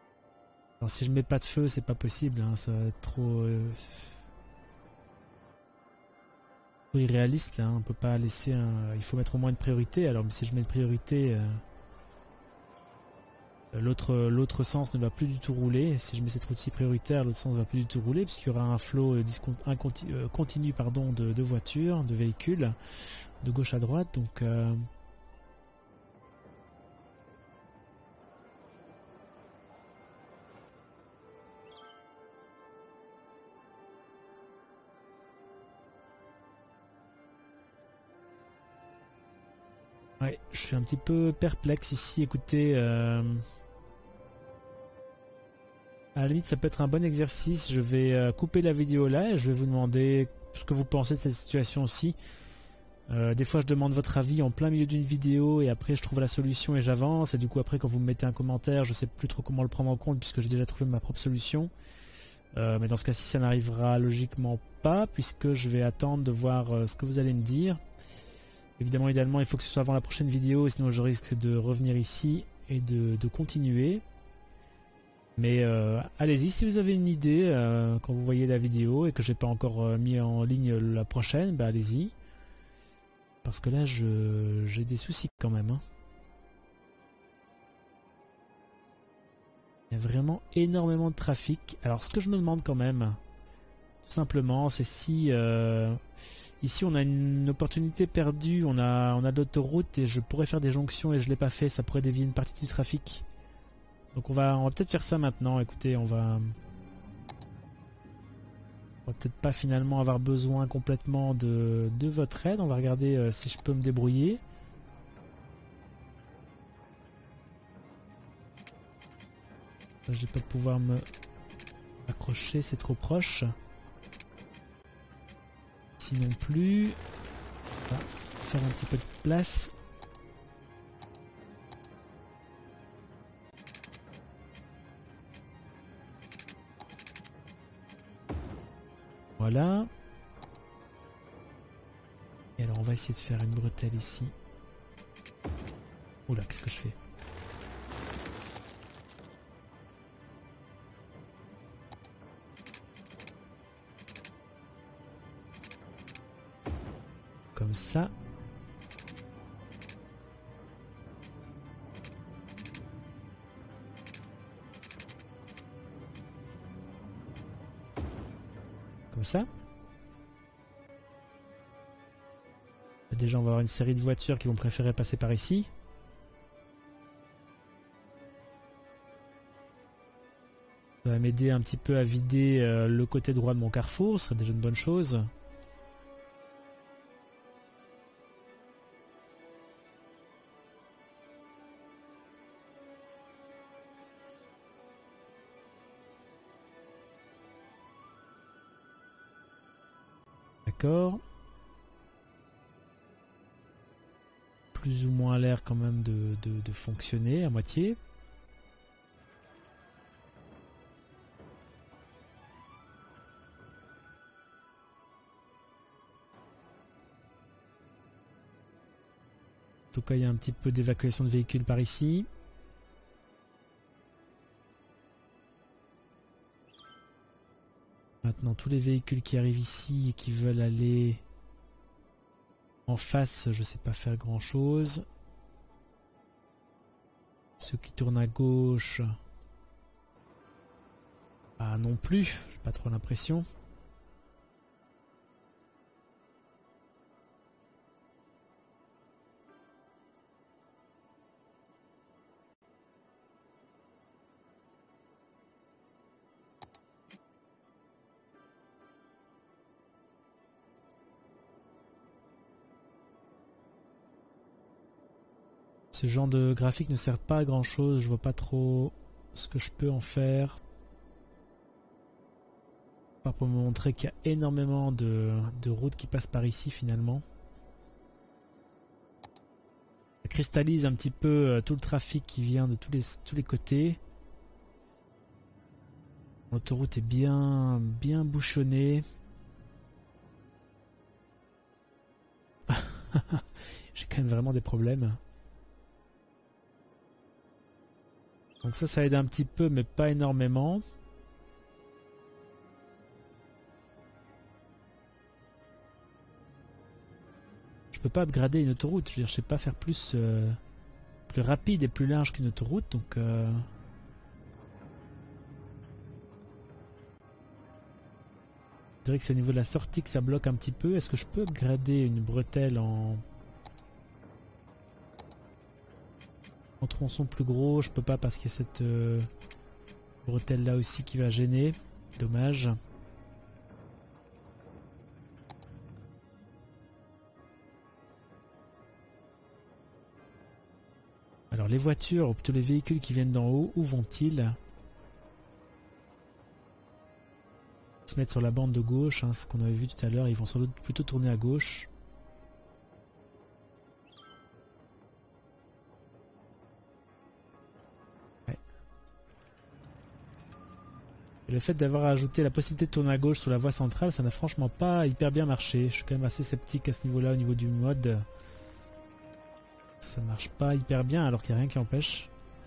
Alors si je mets pas de feu c'est pas possible hein, ça va être trop irréaliste là, hein. On peut pas laisser il faut mettre au moins une priorité. Alors si je mets une priorité, l'autre sens ne va plus du tout rouler. Si je mets cette route-ci prioritaire, l'autre sens ne va plus du tout rouler puisqu'il y aura un flot continu pardon, de voitures, de véhicules, de gauche à droite. Donc ouais, je suis un petit peu perplexe ici. Écoutez, à la limite, ça peut être un bon exercice. Je vais couper la vidéo là et je vais vous demander ce que vous pensez de cette situation aussi. Des fois, je demande votre avis en plein milieu d'une vidéo et après, je trouve la solution et j'avance. Et du coup, après, quand vous me mettez un commentaire, je sais plus trop comment le prendre en compte puisque j'ai déjà trouvé ma propre solution. Mais dans ce cas-ci, ça n'arrivera logiquement pas puisque je vais attendre de voir ce que vous allez me dire. Évidemment, idéalement, il faut que ce soit avant la prochaine vidéo, sinon je risque de revenir ici et de continuer. Mais allez-y, si vous avez une idée quand vous voyez la vidéo et que j'ai pas encore mis en ligne la prochaine, bah allez-y. Parce que là, j'ai des soucis quand même. Hein. Il y a vraiment énormément de trafic. Alors, ce que je me demande quand même, tout simplement, c'est si... ici, on a une opportunité perdue, on a d'autoroute et je pourrais faire des jonctions et je l'ai pas fait, ça pourrait dévier une partie du trafic. Donc on va peut-être faire ça maintenant. Écoutez, on va peut-être pas finalement avoir besoin complètement de votre aide. On va regarder si je peux me débrouiller. Là, je vais pas pouvoir me accrocher, c'est trop proche. Ici non plus. On va faire un petit peu de place. Voilà. Et alors on va essayer de faire une bretelle ici. Oula, qu'est-ce que je fais? Comme ça. Comme ça. Déjà, on va avoir une série de voitures qui vont préférer passer par ici. Ça va m'aider un petit peu à vider le côté droit de mon carrefour, ce serait déjà une bonne chose. D'accord. Plus ou moins l'air quand même de fonctionner à moitié. En tout cas, il y a un petit peu d'évacuation de véhicules par ici. Maintenant, tous les véhicules qui arrivent ici et qui veulent aller en face, je sais pas faire grand chose. Ceux qui tournent à gauche, ah non plus, j'ai pas trop l'impression. Ce genre de graphique ne sert pas à grand chose, je vois pas trop ce que je peux en faire. Pour me montrer qu'il y a énormément de routes qui passent par ici finalement. Ça cristallise un petit peu tout le trafic qui vient de tous les côtés. L'autoroute est bien bouchonnée. J'ai quand même vraiment des problèmes. Donc ça aide un petit peu mais pas énormément. peux pas upgrader une autoroute. Je veux dire, je sais pas faire plus, plus rapide et plus large qu'une autoroute, donc... Je dirais que c'est au niveau de la sortie que ça bloque un petit peu. Est-ce que je peux upgrader une bretelle en tronçon plus gros? Je peux pas parce qu'il y a cette bretelle là aussi qui va gêner. Dommage. Alors les voitures, ou plutôt les véhicules qui viennent d'en haut, où vont-ils? Se mettre sur la bande de gauche, hein, ce qu'on avait vu tout à l'heure, ils vont sans doute plutôt tourner à gauche. Ouais. Et le fait d'avoir ajouté la possibilité de tourner à gauche sur la voie centrale, ça n'a franchement pas hyper bien marché. Je suis quand même assez sceptique à ce niveau-là, au niveau du mode. Ça marche pas hyper bien alors qu'il n'y a rien qui empêche.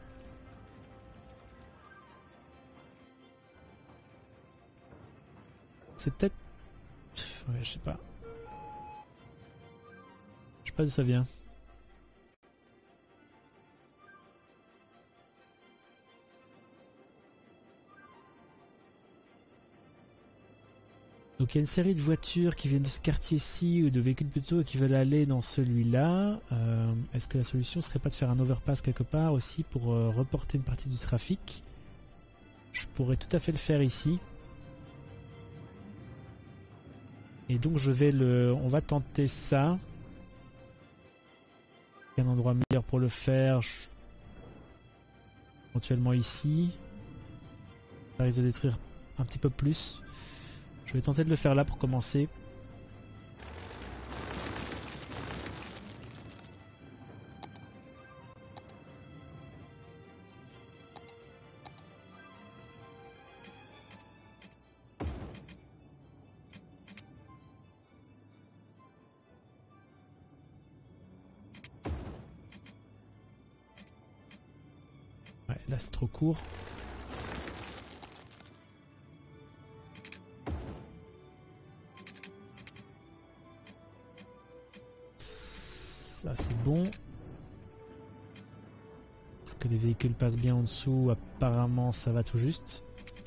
C'est peut-être... Ouais, je sais pas. Je sais pas d'où ça vient. Donc il y a une série de voitures qui viennent de ce quartier-ci, ou de véhicules plutôt, qui veulent aller dans celui-là. Est-ce que la solution serait pas de faire un overpass quelque part aussi pour reporter une partie du trafic? Je pourrais tout à fait le faire ici. Et donc on va tenter ça. Il y a un endroit meilleur pour le faire. Éventuellement ici. Ça risque de détruire un petit peu plus. Je vais tenter de le faire là pour commencer. Ouais, là c'est trop court. Ça c'est bon. Est-ce que les véhicules passent bien en dessous? Apparemment ça va tout juste.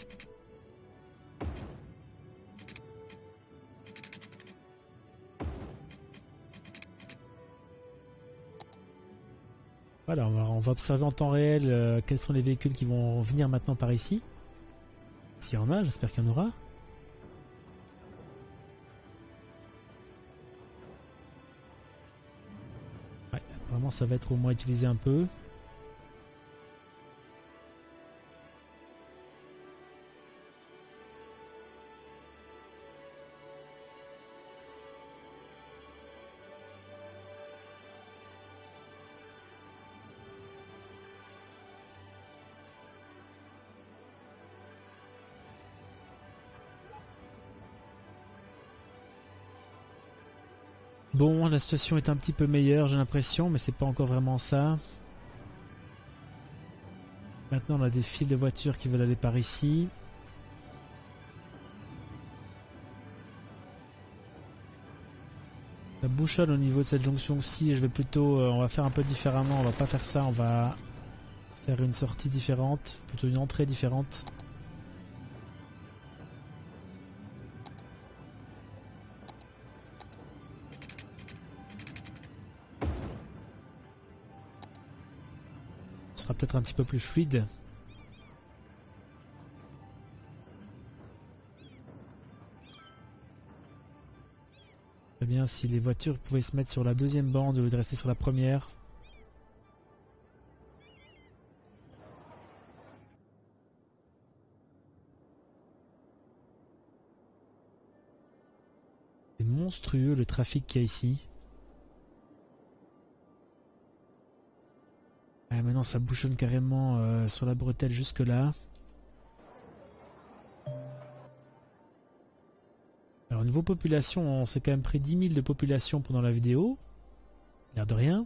Voilà, on va observer en temps réel quels sont les véhicules qui vont venir maintenant par ici. S'il y en a, j'espère qu'il y en aura. Ouais, apparemment ça va être au moins utilisé un peu. Bon, la situation est un petit peu meilleure, j'ai l'impression, mais c'est pas encore vraiment ça. Maintenant, on a des files de voitures qui veulent aller par ici. Ça bouchonne au niveau de cette jonction-ci, et je vais plutôt... on va faire un peu différemment, on va pas faire ça, on va faire une sortie différente, plutôt une entrée différente. Ce sera peut-être un petit peu plus fluide. Très bien, si les voitures pouvaient se mettre sur la deuxième bande au lieu de rester sur la première. C'est monstrueux le trafic qu'il y a ici. Ah, maintenant ça bouchonne carrément sur la bretelle jusque là. Alors niveau population, on s'est quand même pris 10 000 de population pendant la vidéo. L'air de rien.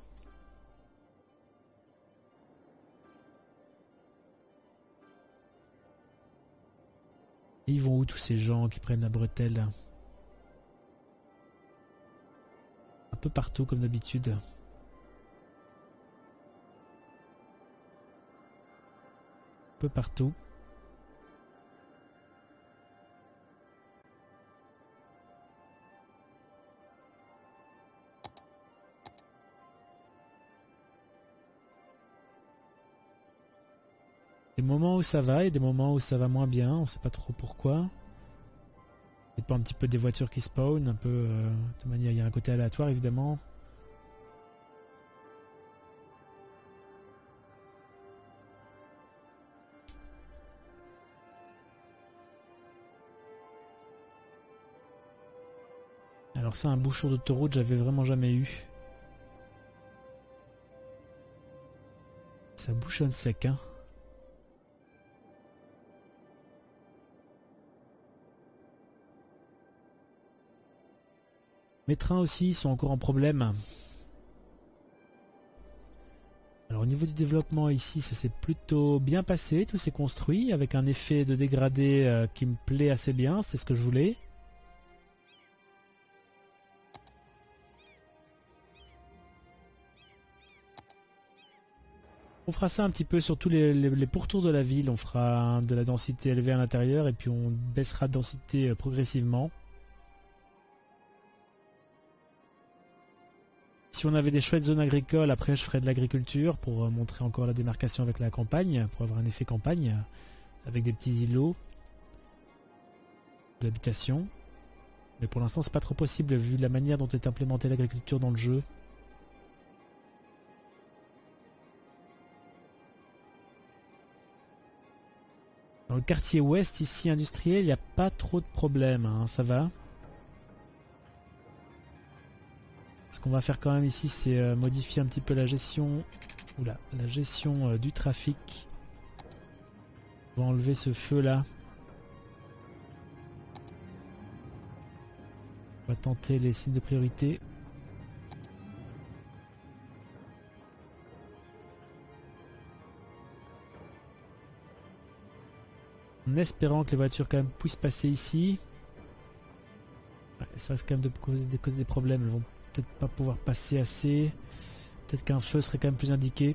Et ils vont où tous ces gens qui prennent la bretelle? peu partout comme d'habitude. Un peu partout. Des moments où ça va et des moments où ça va moins bien, on sait pas trop pourquoi. Ça dépend un petit peu des voitures qui spawnent, un peu de manière, il y a un côté aléatoire évidemment. Alors ça, un bouchon d'autoroute, j'avais vraiment jamais eu. Ça bouchonne sec, hein. Mes trains aussi sont encore en problème. Alors au niveau du développement ici, ça s'est plutôt bien passé, tout s'est construit avec un effet de dégradé qui me plaît assez bien, c'est ce que je voulais. On fera ça un petit peu sur tous les pourtours de la ville, on fera de la densité élevée à l'intérieur et puis on baissera de densité progressivement. Si on avait des chouettes zones agricoles, après je ferai de l'agriculture pour montrer encore la démarcation avec la campagne, pour avoir un effet campagne, avec des petits îlots d'habitation. Mais pour l'instant c'est pas trop possible vu la manière dont est implémentée l'agriculture dans le jeu. Dans le quartier ouest ici industriel, il n'y a pas trop de problèmes, hein, ça va. Ce qu'on va faire quand même ici, c'est modifier un petit peu la gestion, la gestion du trafic. On va enlever ce feu là. On va tenter les signes de priorité. En espérant que les voitures quand même puissent passer ici. Ouais, ça risque quand même de causer des problèmes. Elles vont peut-être pas pouvoir passer assez. Peut-être qu'un feu serait quand même plus indiqué.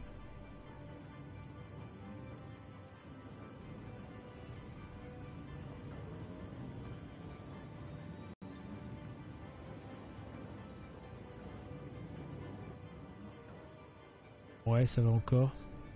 Ouais, ça va encore.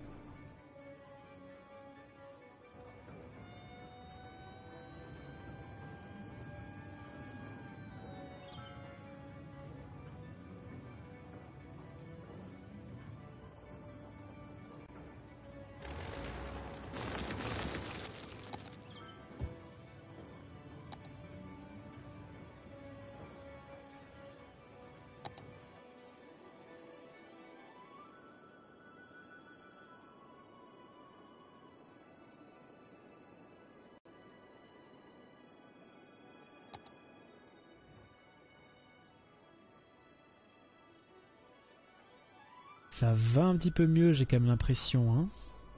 Ça va un petit peu mieux, j'ai quand même l'impression, hein.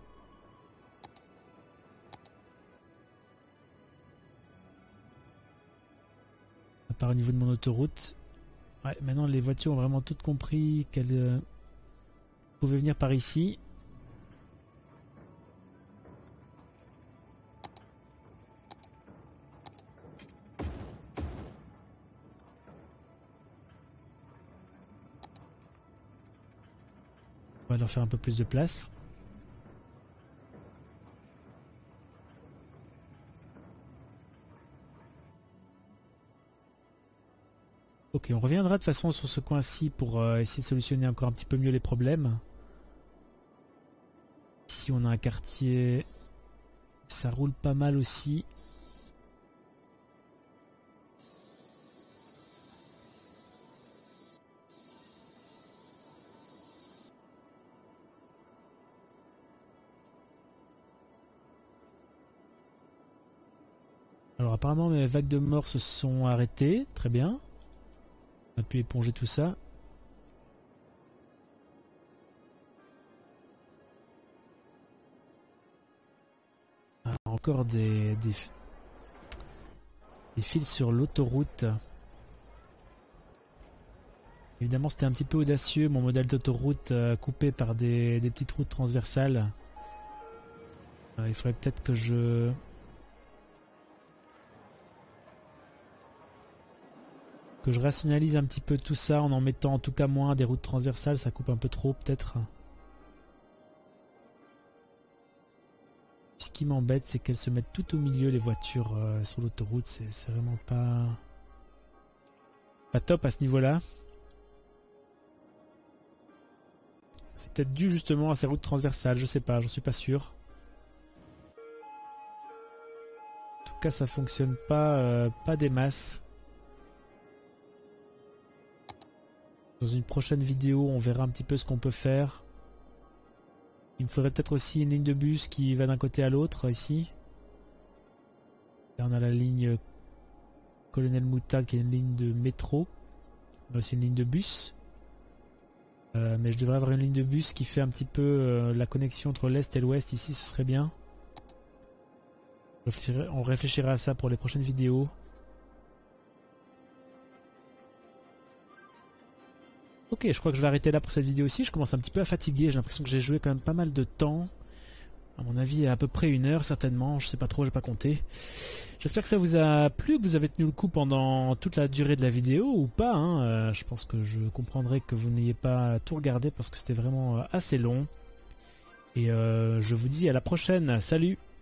À part au niveau de mon autoroute. Ouais, maintenant les voitures ont vraiment toutes compris qu'elles pouvaient venir par ici. On va leur faire un peu plus de place. Ok, on reviendra de toute façon sur ce coin-ci pour essayer de solutionner encore un petit peu mieux les problèmes. Ici on a un quartier, ça roule pas mal aussi. Alors apparemment mes vagues de mort se sont arrêtées, très bien. On a pu éponger tout ça. Ah, encore des fils sur l'autoroute. Évidemment c'était un petit peu audacieux, mon modèle d'autoroute coupé par des petites routes transversales. Il faudrait peut-être que je rationalise un petit peu tout ça en mettant en tout cas moins des routes transversales, ça coupe un peu trop peut-être. Ce qui m'embête, c'est qu'elles se mettent tout au milieu, les voitures sur l'autoroute. C'est vraiment pas top à ce niveau-là. C'est peut-être dû justement à ces routes transversales, je sais pas, j'en suis pas sûr. En tout cas, ça fonctionne pas des masses. Dans une prochaine vidéo, on verra un petit peu ce qu'on peut faire. Il me faudrait peut-être aussi une ligne de bus qui va d'un côté à l'autre, ici. Là, on a la ligne Colonel Moutarde qui est une ligne de métro. On a aussi une ligne de bus. Mais je devrais avoir une ligne de bus qui fait un petit peu la connexion entre l'Est et l'Ouest. Ici, ce serait bien. On réfléchira à ça pour les prochaines vidéos. Ok, je crois que je vais arrêter là pour cette vidéo aussi. Je commence un petit peu à fatiguer. J'ai l'impression que j'ai joué quand même pas mal de temps. À mon avis, à peu près 1 heure certainement. Je sais pas trop, j'ai pas compté. J'espère que ça vous a plu, que vous avez tenu le coup pendant toute la durée de la vidéo ou pas. Hein. Je pense que je comprendrai que vous n'ayez pas tout regardé parce que c'était vraiment assez long. Et je vous dis à la prochaine. Salut!